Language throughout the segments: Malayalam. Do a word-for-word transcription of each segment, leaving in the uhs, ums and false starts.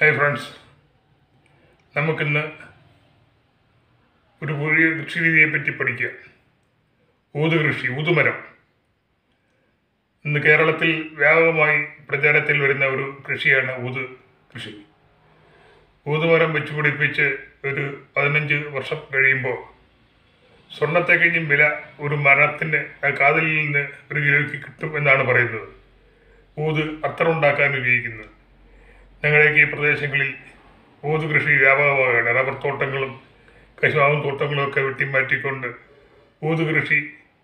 ഹായ് ഫ്രണ്ട്സ്, നമുക്കിന്ന് ഒരു പുതിയ കൃഷിരീതിയെ പറ്റി പഠിക്കാം. ഊത് കൃഷി, ഊതുമരം. ഇന്ന് കേരളത്തിൽ വ്യാപകമായി പ്രചാരത്തിൽ വരുന്ന ഒരു കൃഷിയാണ് ഊത് കൃഷി. ഊതുമരം വെച്ച് പിടിപ്പിച്ച് ഒരു പതിനഞ്ച് വർഷം കഴിയുമ്പോൾ സ്വർണ്ണത്തെ കഴിഞ്ഞും വില ഒരു മരത്തിന് കാതലിൽ നിന്ന് ഒരു കിലോയ്ക്ക് കിട്ടും എന്നാണ് പറയുന്നത്. ഊത് അത്തർ ഉണ്ടാക്കാൻ ഉപയോഗിക്കുന്നത്. ഞങ്ങളുടെയൊക്കെ ഈ പ്രദേശങ്ങളിൽ ഊത് കൃഷി വ്യാപകമാവുകയാണ്. റബ്ബർ തോട്ടങ്ങളും കശുമാവും തോട്ടങ്ങളും ഒക്കെ വെട്ടിമാറ്റിക്കൊണ്ട് ഊത് കൃഷി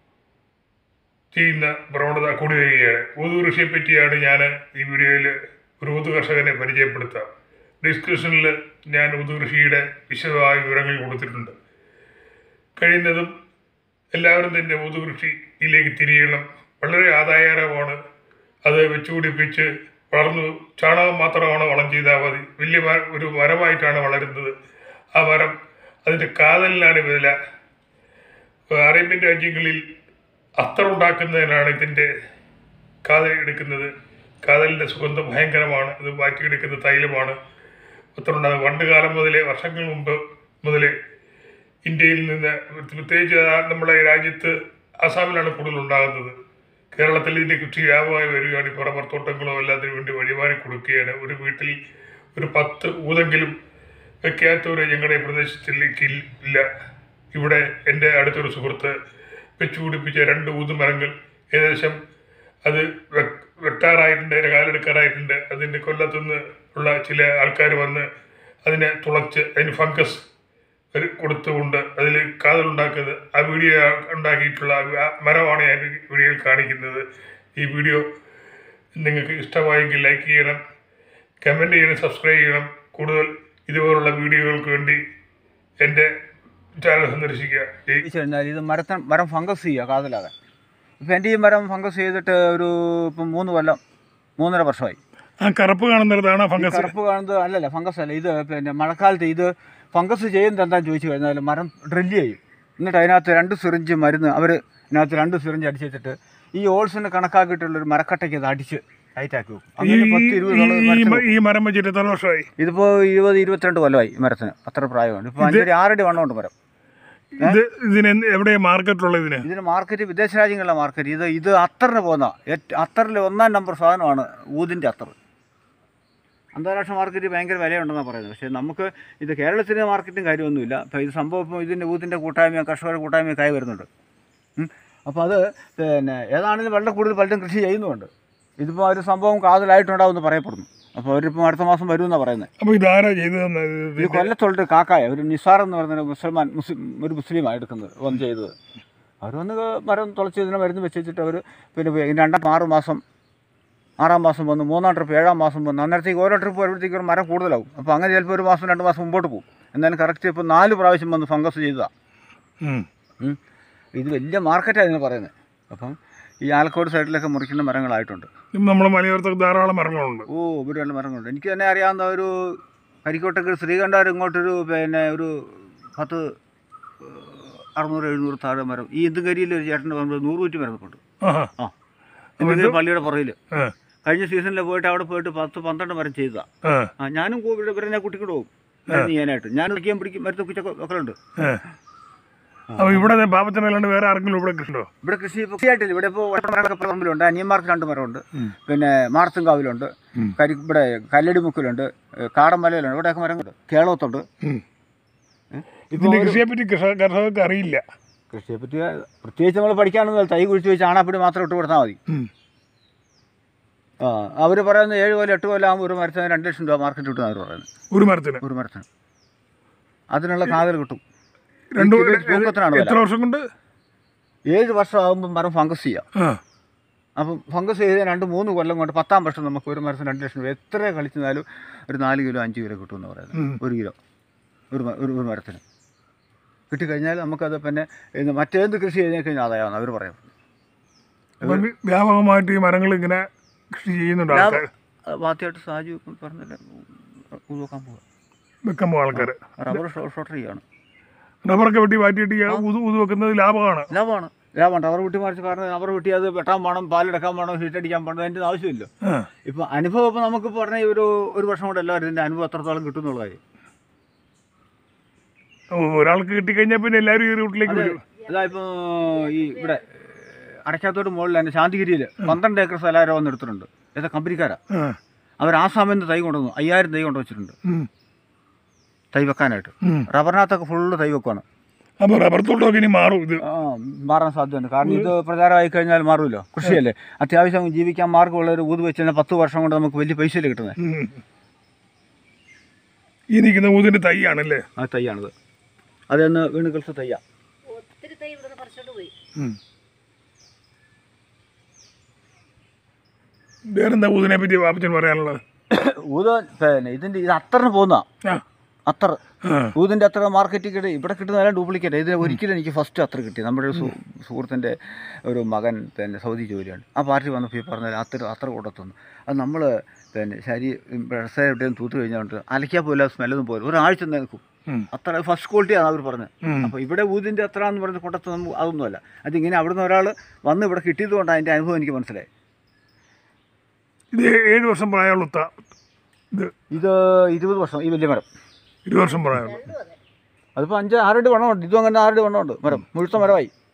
ചെയ്യുന്ന പ്രവണത കൂടി വരികയാണ്. ഊത് കൃഷിയെ പറ്റിയാണ് ഞാൻ ഈ വീഡിയോയിൽ ഒരു ഊത് കർഷകനെ പരിചയപ്പെടുത്താം. ഡിസ്ക്രിപ്ഷനിൽ ഞാൻ ഊത് കൃഷിയുടെ വിശദമായ വിവരങ്ങൾ കൊടുത്തിട്ടുണ്ട്. കഴിയുന്നതും എല്ലാവരും തന്നെ ഊത് കൃഷിയിലേക്ക് തിരിയണം. വളരെ ആദായകരമാണ്. അത് വെച്ചുപിടിപ്പിച്ച് വളർന്നു ചാണകം മാത്രമാണ് വളം ചെയ്താൽ മതി. വലിയ ഒരു മരമായിട്ടാണ് വളരുന്നത്. ആ മരം അതിൻ്റെ കാതലിനാണ് വില. അറേബ്യൻ രാജ്യങ്ങളിൽ അത്തർ ഉണ്ടാക്കുന്നതിനാണ് ഇതിൻ്റെ കാതൽ എടുക്കുന്നത്. കാതലിൻ്റെ സുഗന്ധം ഭയങ്കരമാണ്. ഇത് മാറ്റിയെടുക്കുന്ന തൈലമാണ് അത്തറുണ്ടാകുന്നത്. പണ്ട് കാലം മുതലേ, വർഷങ്ങൾ മുമ്പ് മുതലേ ഇന്ത്യയിൽ നിന്ന്, പ്രത്യേകിച്ച് നമ്മുടെ രാജ്യത്ത് ആസാമിലാണ് കൂടുതൽ ഉണ്ടാകുന്നത്. കേരളത്തിൽ ഇതിൻ്റെ കൃഷി വ്യാപകമായി വരികയാണ്. ഇപ്പോൾ റബ്ബർ തോട്ടങ്ങളോ എല്ലാത്തിനു വേണ്ടി വഴിമാറി കൊടുക്കുകയാണ്. ഒരു വീട്ടിൽ ഒരു പത്ത് ഊതെങ്കിലും വെക്കാത്തവർ ഞങ്ങളുടെ പ്രദേശത്തിലേക്ക് ഇല്ല. ഇവിടെ എൻ്റെ അടുത്തൊരു സുഹൃത്ത് വെച്ചു പിടിപ്പിച്ച രണ്ട് ഊതുമരങ്ങൾ ഏകദേശം അത് വെട്ടാറായിട്ടുണ്ട്, അതിൻ്റെ കാലെടുക്കാറായിട്ടുണ്ട്. അതിൻ്റെ കൊല്ലത്തുനിന്ന് ഉള്ള ചില ആൾക്കാർ വന്ന് അതിനെ തുളച്ച് അതിന് ഫംഗസ് കൊടുത്തുകൊണ്ട് അതിൽ കാതലുണ്ടാക്കുന്നത്, ആ വീഡിയോ ഉണ്ടാക്കിയിട്ടുള്ള മരമാണ് ഞാൻ വീഡിയോയിൽ കാണിക്കുന്നത്. ഈ വീഡിയോ നിങ്ങൾക്ക് ഇഷ്ടമായെങ്കിൽ ലൈക്ക് ചെയ്യണം, കമൻറ്റ് ചെയ്യണം, സബ്സ്ക്രൈബ് ചെയ്യണം. കൂടുതൽ ഇതുപോലുള്ള വീഡിയോകൾക്ക് വേണ്ടി എൻ്റെ ചാനൽ സന്ദർശിക്കുക. കഴിഞ്ഞാൽ ഇത് മരത്തിന് മരം ഫംഗസ് ചെയ്യുക കാതലാകാൻ. ഇപ്പം എൻ്റെ ഈ മരം ഫംഗസ് ചെയ്തിട്ട് ഒരു ഇപ്പം മൂന്ന് കൊല്ലം മൂന്നര വർഷമായി. ആ കറുപ്പ് കാണുന്നതാണ് ഫംഗസ്. കറുപ്പ് കാണുന്നത് അല്ലല്ല, ഫംഗസ് അല്ല. ഇത് പിന്നെ മഴക്കാലത്ത് ഇത് ഫംഗസ് ചെയ്യുന്നത് എന്താണെന്ന് ചോദിച്ചു കഴിഞ്ഞാൽ മരം ഡ്രില്ല് ചെയ്യും. എന്നിട്ട് അതിനകത്ത് രണ്ട് സിറിഞ്ച് മരുന്ന് അവർ ഇതിനകത്ത് രണ്ട് സിറിഞ്ച് അടിച്ച് വെച്ചിട്ട് ഈ ഓൾസിന് കണക്കാക്കിയിട്ടുള്ളൊരു മരക്കട്ടയ്ക്ക് അത് അടിച്ച് ടൈറ്റാക്കി വെക്കും. അങ്ങനെ പത്ത് ഇരുപത് ഈ മരം വെച്ചിട്ട് എത്ര വർഷമായി? ഇതിപ്പോൾ ഇരുപത് ഇരുപത്തിരണ്ട് കൊല്ലമായി ഈ മരത്തിന്. അത്ര പ്രായമാണ്. ഇപ്പോൾ അഞ്ചടി ആറടി വണ്ണമുണ്ട് മരം. ഇതിന് എവിടെയാണ് മാർക്കറ്റുള്ളത്? ഇതിന് ഇതിന് മാർക്കറ്റ് വിദേശ രാജ്യങ്ങളിലെ മാർക്കറ്റ്. ഇത് ഇത് അത്തറിന് പോകുന്ന അത്തറിൽ ഒന്നാം നമ്പർ സാധനമാണ് ഊതിൻ്റെ അത്തർ. അന്താരാഷ്ട്ര മാർക്കറ്റ് ഭയങ്കര വിലയുണ്ടെന്നാണ് പറയുന്നത്. പക്ഷേ നമുക്ക് ഇത് കേരളത്തിൻ്റെ മാർക്കറ്റും കാര്യമൊന്നുമില്ല. അപ്പോൾ ഇത് സംഭവം ഇപ്പോൾ ഇതിൻ്റെ ഊതിൻ്റെ കൂട്ടായ്മ, കർഷകരുടെ കൂട്ടായ്മയൊക്കെ ആയി വരുന്നുണ്ട്. അപ്പോൾ അത് പിന്നെ ഏതാണെങ്കിലും വളരെ കൂടുതൽ പലരും കൃഷി ചെയ്യുന്നുമുണ്ട്. ഇതിപ്പോൾ ഒരു സംഭവം കാതലായിട്ടുണ്ടാവുമെന്ന് പറയപ്പെടുന്നു. അപ്പോൾ അവരിപ്പം അടുത്ത മാസം വരുമെന്നാണ് പറയുന്നത്. അപ്പോൾ ഇതാരാ ചെയ്തതെന്ന്? ഈ കൊല്ലത്തുള്ളൊരു കാക്കായ ഒരു നിസാർ എന്ന് പറയുന്ന മുസൽമാൻ മുസ്ലിം ഒരു മുസ്ലിമാണ് എടുക്കുന്നത് വന്ന് ചെയ്തത്. അവർ വന്ന് മരം തുളച്ച് ഇതിനെ മരുന്ന് വെച്ച് വെച്ചിട്ട് അവർ പിന്നെ രണ്ടാം ആറ് മാസം ആറാം മാസം വന്ന് മൂന്നാം ട്രിപ്പ് ഏഴാം മാസം വന്ന് അന്നേരത്തേക്ക് ഓരോ ട്രിപ്പ് വരുമ്പോഴത്തേക്ക് ഒരു മരം കൂടുതലാവും. അപ്പോൾ അങ്ങനെ ചിലപ്പോൾ ഒരു മാസം രണ്ട് മാസം മുമ്പോട്ട് പോകും. എന്നാലും കറക്റ്റ് ഇപ്പോൾ നാല് പ്രാവശ്യം വന്ന് ഫംഗസ് ചെയ്തതാണ്. ഇത് വലിയ മാർക്കറ്റാണ് ഇതിന് പറയുന്നത്. അപ്പം ഈ ആലക്കോട് സൈഡിലൊക്കെ മുറിക്കുന്ന മരങ്ങളായിട്ടുണ്ട്. നമ്മുടെ മലയോരത്തൊക്കെ ധാരാളം മരങ്ങളുണ്ട്. ഓ, ഇവിടെയുള്ള മരങ്ങളുണ്ട്. എനിക്ക് തന്നെ അറിയാവുന്ന ഒരു കരിക്കോട്ടൊക്കെ ശ്രീകണ്ഠാർ ഇങ്ങോട്ടൊരു പിന്നെ ഒരു പത്ത് അറുന്നൂറ് എഴുന്നൂറ് താഴെ മരം. ഈ ഇന്ദുകരിയിൽ ഒരു ചേട്ടൻ്റെ പറയുമ്പോൾ നൂറ് നൂറ്റി മരമൊക്കെയുണ്ട്. ആ, ഇന്ദുകരി പള്ളിയുടെ പുറകിൽ കഴിഞ്ഞ സീസണിൽ പോയിട്ട് അവിടെ പോയിട്ട് പത്ത് പന്ത്രണ്ട് മരം ചെയ്തതാണ്. ആ, ഞാനും ഇവിടെ ഞാൻ കുട്ടിക്കൂടെ പോകും മരുന്ന് ചെയ്യാനായിട്ട്. ഞാൻ വിളിക്കാൻ പിടിക്കും മരുന്ന് കുച്ചൊക്കെ. അപ്പോൾ ഇവിടെ പാപ്പച്ചനല്ലാണ്ട് വേറെ ആർക്കെങ്കിലും ഇവിടെ കൃഷി ഉണ്ടോ? ഇവിടെ കൃഷി കൃഷിയായിട്ടില്ല. ഇവിടെ ഇപ്പോൾ പറമ്പിലുണ്ട്, അനിയന്മാർക്ക് രണ്ട് മരമുണ്ട്, പിന്നെ മാർത്തുംകാവിലുണ്ട്, കരി ഇവിടെ കല്ലടിമുക്കിലുണ്ട്, കാടമലയിലുണ്ട്. ഇവിടെയൊക്കെ മരങ്ങളുണ്ട്. കേളത്തുണ്ട്. ഇതിൻ്റെ കൃഷിയെപ്പറ്റി കർഷകർക്ക് അറിയില്ല. കൃഷിയെപ്പറ്റി പ്രത്യേകിച്ച് നമ്മൾ പഠിക്കാനൊന്നും തൈ കുഴിച്ച് വെച്ച് ചാണാപ്പൊടി മാത്രം ഇട്ട് കൊടുത്താൽ മതി. ആ, അവർ പറയുന്നത് ഏഴ് കൊല്ലം എട്ട് കൊല്ലം ആകുമ്പോൾ ഒരു മരത്തിന് രണ്ട് ലക്ഷം രൂപ മാർക്കറ്റ് കിട്ടും. അവർ പറയുന്നത് ഒരു മരത്തിന് ഒരു മരത്തിന് അതിനുള്ള കാതൽ കിട്ടും. എത്ര വർഷം കൊണ്ട്? ഏഴ് വർഷം ആകുമ്പോൾ മരം ഫംഗസ് ചെയ്യാം. അപ്പം ഫംഗസ് ചെയ്ത് രണ്ട് മൂന്ന് കൊല്ലം കൊണ്ട് പത്താം വർഷം നമുക്ക് ഒരു മരത്തിന് രണ്ട് ലക്ഷം രൂപ എത്ര കളിച്ചാലും ഒരു നാല് കിലോ അഞ്ച് കിലോ കിട്ടുമെന്ന് പറയുന്നത്. ഒരു കിലോ ഒരു ഒരു മരത്തിന് കിട്ടിക്കഴിഞ്ഞാൽ നമുക്കത് പിന്നെ മറ്റേന്ത് കൃഷി ചെയ്ത് കഴിഞ്ഞാൽ ആദായമാണ് അവർ പറയുന്നത്. വ്യാപകമായിട്ട് ഈ മരങ്ങൾ ഇങ്ങനെ കൃഷി ചെയ്യുന്നുണ്ട്. ആദ്യമായിട്ട് സാജു പറഞ്ഞില്ല നോക്കാൻ പോവുക വെക്കാൻ പോകും ആൾക്കാർ. റബ്ബർ ഷോർട്ട് ചെയ്യാണ്. റബ്ബറൊക്കെ വെട്ടി മാറ്റിയിട്ട് ഊത് ഊത് വെക്കുന്നത് ലാഭമാണ്. ലാഭമാണ്. ലാഭമുണ്ട്. റബ്ബർ വെട്ടി മറിച്ച് കാരണം റബ്ബർ വെട്ടി അത് വെട്ടാൻ വേണം, പാലെടുക്കാൻ വേണം, ഷീറ്റടിക്കാൻ വേണം, അതിൻ്റെ ആവശ്യമില്ല. ഇപ്പം അനുഭവം ഇപ്പം നമുക്കിപ്പോൾ പറഞ്ഞാൽ ഒരു ഒരു വർഷം കൊണ്ട് എല്ലാവരും ഇതിൻ്റെ അനുഭവം എത്രത്തോളം കിട്ടും എന്നുള്ളതായി. ഒരാൾക്ക് കിട്ടിക്കഴിഞ്ഞാൽ പിന്നെ എല്ലാവരും ഈ റൂട്ടിലേക്ക് വരും. അതാ ഇപ്പോൾ ഈ ഇവിടെ അടയ്ക്കാത്തോട് മുകളിൽ തന്നെ ശാന്തിഗിരിയിൽ പന്ത്രണ്ട് ഏക്കർ സ്ഥലം ആരോ വന്ന് എടുത്തിട്ടുണ്ട്. ഏതാ കമ്പനിക്കാരാ. അവർ ആസാമിൽ നിന്ന് തൈ കൊണ്ടുവന്നു, അയ്യായിരം തൈ കൊണ്ടു വെച്ചിട്ടുണ്ട് തൈ വെക്കാനായിട്ട്. റബ്ബറിനകത്തൊക്കെ ഫുള്ള് തൈ വെക്കുവാണ്. അപ്പോൾ റബ്ബർ തോട്ടമൊക്കെ ഇനി മാറും. ഇത് ആ മാറാൻ സാധ്യതയുണ്ട്. കാരണം ഇത് പ്രചാരമായി കഴിഞ്ഞാൽ മാറുമല്ലോ. കൃഷിയല്ലേ, അത്യാവശ്യം ജീവിക്കാൻ മാർഗ്ഗമുള്ള ഒരു ഊത് വെച്ച് കഴിഞ്ഞാൽ പത്ത് വർഷം കൊണ്ട് നമുക്ക് വലിയ പൈസയിൽ കിട്ടുന്നത്. ഈ നിൽക്കുന്ന ഊതിൻ്റെ തൈയാണല്ലേ? ആ തൈയാണിത്. അതെന്ന് വീണ് കളിച്ച തയ്യാ. വേറെന്താ ഊതിനെ പറ്റി വാപ്പച്ചൻ പറയാനുള്ളത്? ഊത് പിന്നെ ഇതിൻ്റെ ഇത് അത്തറിന് പോകുന്ന അത്തർ ഊതിൻ്റെ അത്ര മാർക്കറ്റിൽ കിട്ടി. ഇവിടെ കിട്ടുന്നതെല്ലാം ഡ്യൂപ്ലിക്കേറ്റ്. ഇതിന് ഒരിക്കലും എനിക്ക് ഫസ്റ്റ് അത്ര കിട്ടി. നമ്മുടെ ഒരു സുഹൃത്തിൻ്റെ ഒരു മകൻ പിന്നെ സൗദി ജോലിയാണ്. ആ പാർട്ടി വന്നപ്പോൾ ഈ പറഞ്ഞാൽ അത്ര അത്ര കൊടുത്തുന്നു. അത് നമ്മൾ പിന്നെ ശരി ഡ്രസ്സ് എവിടെയും തൂത്ത് കഴിഞ്ഞുകൊണ്ട് അലയ്ക്കാൻ പോയില്ല, സ്മെല്ലൊന്നും പോലും ഒരാഴ്ച നിൽക്കും. അത്ര ഫസ്റ്റ് ക്വാളിറ്റിയാണ് അവർ പറഞ്ഞത്. അപ്പോൾ ഇവിടെ ഊതിൻ്റെ അത്ര എന്ന് പറഞ്ഞ് കൊണ്ടത്ത് നമുക്ക് അതൊന്നുമല്ല. അതിങ്ങനെ അവിടുന്ന് ഒരാൾ വന്ന് ഇവിടെ കിട്ടിയത് കൊണ്ട് അതിൻ്റെ അനുഭവം എനിക്ക് മനസ്സിലായി. ഇത് ഏഴ് വർഷം പ്രായമുള്ള ഇത് ഇത് ഇരുപത് വർഷം ഈ വലിയ മരം ഇരുപത് വർഷം പ്രായമുള്ളൂ. അതിപ്പോൾ അഞ്ച് ആറടി വണ്ണമുണ്ട്. ഇതും അങ്ങനെ ആറടി വണ്ണമുണ്ട്. മരം മുഴുത്ത മരമായി.